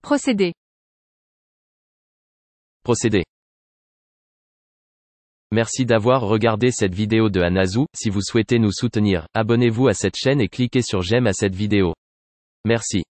Procédé. Procédé. Merci d'avoir regardé cette vidéo de Hanazu. Si vous souhaitez nous soutenir, abonnez-vous à cette chaîne et cliquez sur j'aime à cette vidéo. Merci.